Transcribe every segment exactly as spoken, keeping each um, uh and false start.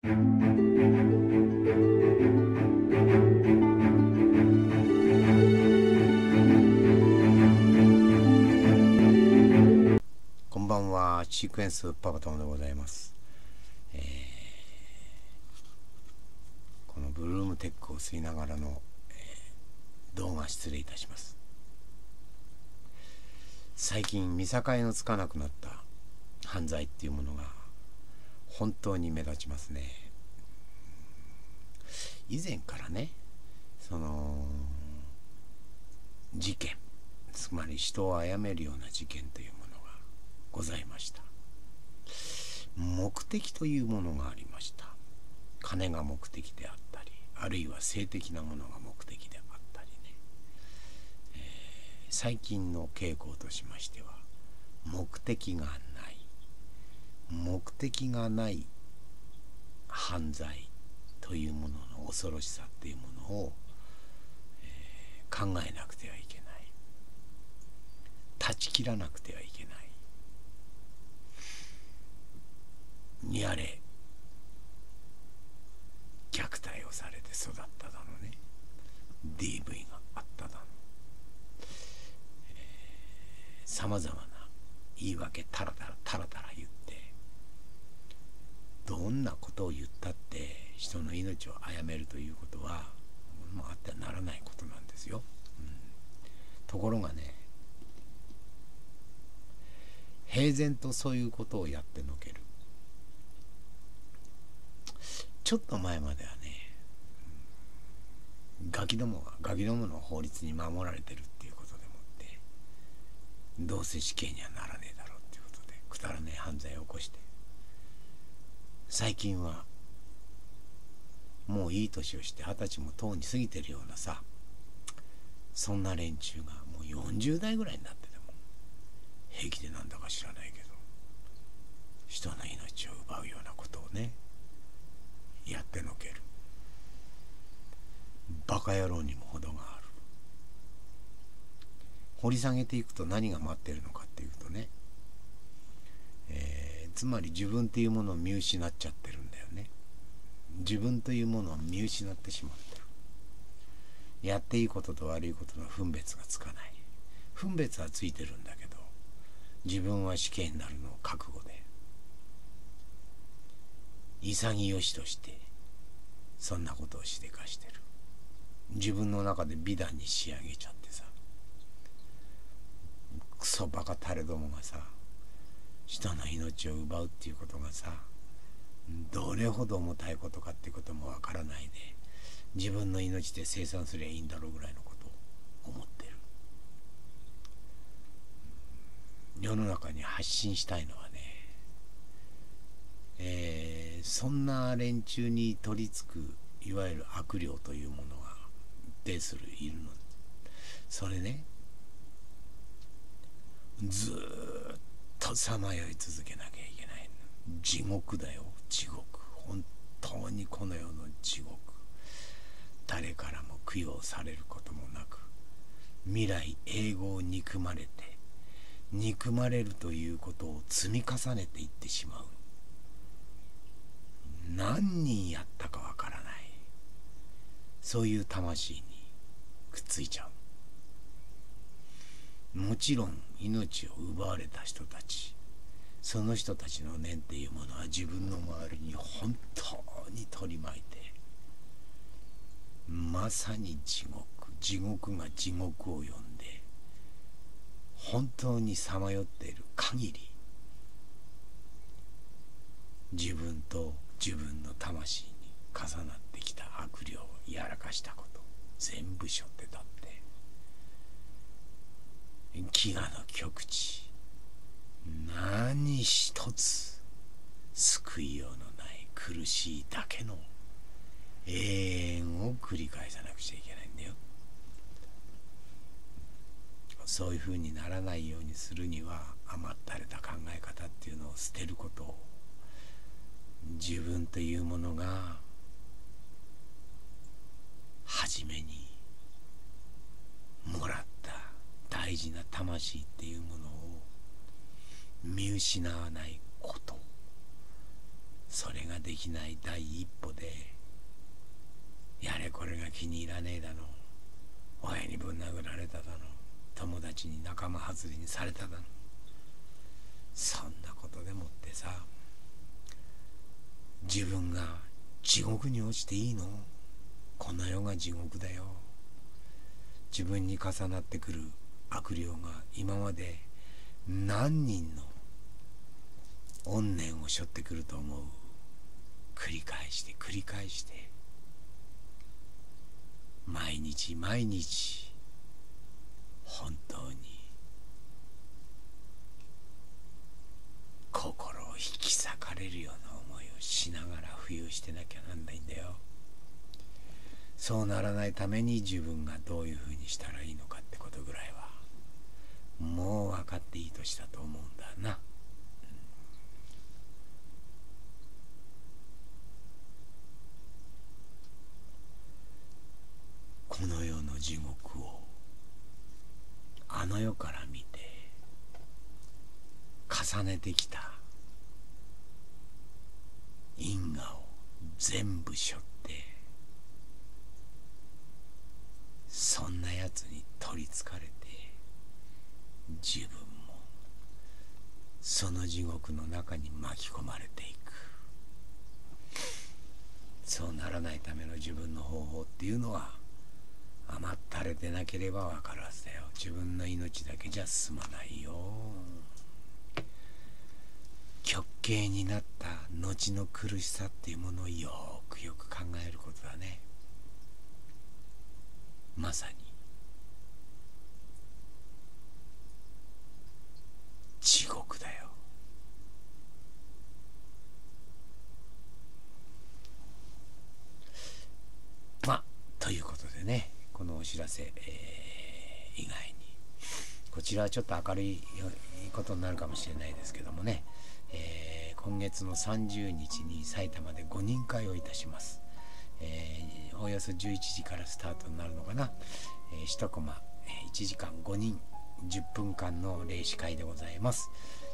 こんばんは、シークエンスパパ友でございます。えー、このブルームテックを吸いながらの、えー、動画失礼いたします。最近見境のつかなくなった犯罪っていうものが本当に目立ちますね。以前からね、その事件、つまり人を殺めるような事件というものがございました。目的というものがありました。金が目的であったり、あるいは性的なものが目的であったりね、えー、最近の傾向としましては、目的がない目的がない犯罪というものの恐ろしさっていうものを、えー、考えなくてはいけない、断ち切らなくてはいけない。にあれ虐待をされて育っただのね、 ディーブイ があっただの、さまざまな言い訳タラタラタラタラ言って、どんなことを言ったって人の命を殺めるということはもうあってはならないことなんですよ、うん、ところがね、平然とそういうことをやってのける。ちょっと前まではね、ガキどもがガキどもの法律に守られてるっていうことでもって、どうせ死刑にはならねえだろうっていうことでくだらねえ犯罪を起こして、最近はもういい年をして二十歳もとうに過ぎてるようなさ、そんな連中がもうよんじゅう代ぐらいになってても平気でなんだか知らないけど人の命を奪うようなことをねやってのける。バカ野郎にも程がある。掘り下げていくと何が待っているのかっていうとね、えー、つまり自分っていうものを見失っちゃってるんだよね。自分というものを見失ってしまってる。やっていいことと悪いことの分別がつかない。分別はついてるんだけど、自分は死刑になるのを覚悟で潔しとしてそんなことをしでかしてる。自分の中で美談に仕上げちゃってさ、クソバカタレどもがさ、人の命を奪うっていうことがさ、どれほど重たいことかっていうこともわからないで、自分の命で生産すりゃいいんだろうぐらいのことを思ってる。世の中に発信したいのはね、えー、そんな連中に取り付くいわゆる悪霊というものが一定するいるの。それね、ずーっとさまよい続けなきゃいけない。地獄だよ、地獄。本当にこの世の地獄。誰からも供養されることもなく、未来永劫憎まれて、憎まれるということを積み重ねていってしまう。何人やったかわからない、そういう魂にくっついちゃう。もちろん命を奪われた人たち、その人たちの念っていうものは自分の周りに本当に取り巻いて、まさに地獄、地獄が地獄を呼んで、本当にさまよっている限り、自分と自分の魂に重なってきた悪霊をやらかしたこと全部背負ってたって、飢餓の極地、何一つ救いようのない苦しいだけの永遠を繰り返さなくちゃいけないんだよ。そういうふうにならないようにするには、甘ったれた考え方っていうのを捨てることを、自分というものが初めにもらった大事な魂っていうものを見失わないこと、 それができない第一歩で、やれこれが気に入らねえだの、親にぶん殴られただの、友達に仲間外れにされただの、そんなことでもってさ、自分が地獄に落ちていいの？この世が地獄だよ。自分に重なってくる悪霊が今まで何人の怨念を背負ってくると思う。繰り返して繰り返して、毎日毎日本当に心を引き裂かれるような思いをしながら浮遊してなきゃなんないんだよ。そうならないために自分がどういうふうにしたらいいのかってことぐらいはもう分かっていい年だと思うんだな。この世の地獄をあの世から見て重ねてきた因果を全部背負ってそんなやつに取りつかれて自分もその地獄の中に巻き込まれていく。そうならないための自分の方法っていうのは甘ったれてなければ分かるはずだよ。自分の命だけじゃ済まないよ。極刑になった後の苦しさっていうものをよくよく考えることだね。まさに地獄だよ。まあということでね、このお知らせ、えー、以外にこちらはちょっと明るいことになるかもしれないですけどもね、えー、今月のさんじゅうにちに埼玉でごにん会をいたします。えー、およそじゅういちじからスタートになるのかな。えー、一コマ、えー、いちじかんごにんじゅっぷんかんの霊視会でございます。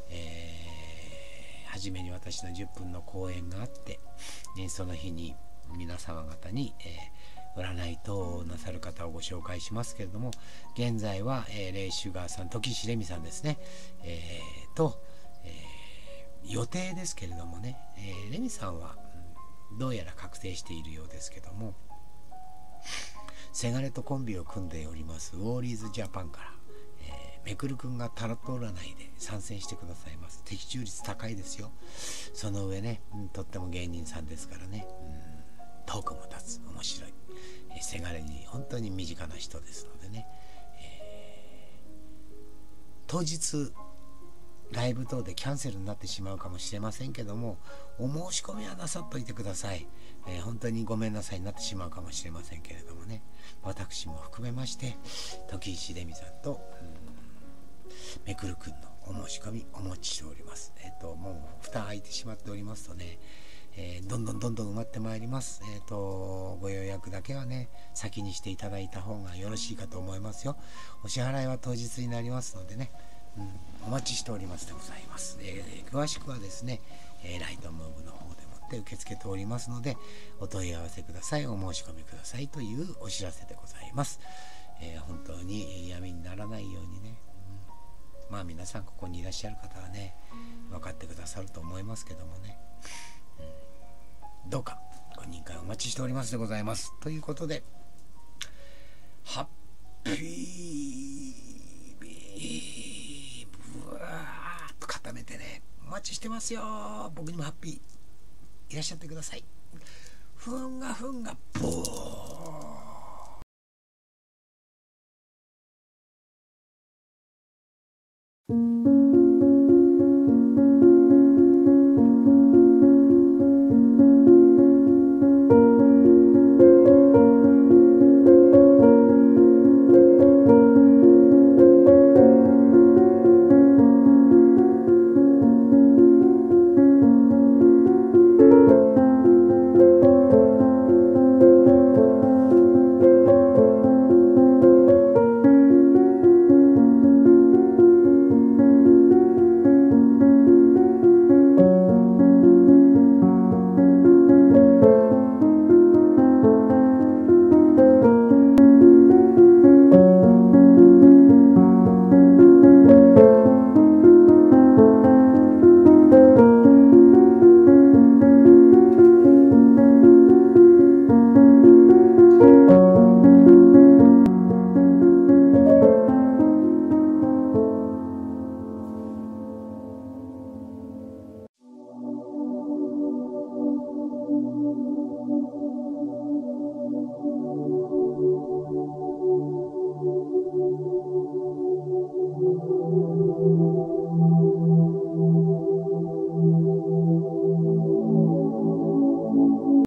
えー、初めに私のじゅっぷんの講演があって、ね、その日に皆様方に、えー、占い等をなさる方をご紹介しますけれども、現在は、えー、レイシュガーさん、時石レミさんですね、えー、と、えー、予定ですけれどもね、えー、レミさんは、うん、どうやら確定しているようですけども、せがれとコンビを組んでおりますウォーリーズジャパンから、えー、めくるくんがタロット占いで参戦してくださいます。的中率高いですよ。その上ね、うん、とっても芸人さんですからね、うん、トークも立つ、面白い、えー、せがれに本当に身近な人ですのでね、えー、当日ライブ等でキャンセルになってしまうかもしれませんけども、お申し込みはなさっといてください。えー、本当にごめんなさいになってしまうかもしれませんけれどもね、私も含めまして時石レミさんとめくるくんのお申し込みお持ちしております。えっ、ー、ともう蓋開いてしまっておりますとね、えー、どんどんどんどん埋まってまいります。えっ、ー、とご予約だけはね先にしていただいた方がよろしいかと思いますよ。お支払いは当日になりますのでね、うん、お待ちしておりますでございます。えー、詳しくはですね、えー、ライトムーブの方でもって受け付けておりますので、お問い合わせください、お申し込みくださいというお知らせでございます。えー、本当に闇にならないようにね、うん、まあ皆さんここにいらっしゃる方はね分かってくださると思いますけどもね、うん、どうかごにん会お待ちしておりますでございます。ということで、ハッピービーブワーッと固めてね、お待ちしてますよ。僕にもハッピーいらっしゃってください。ふんがふんがボー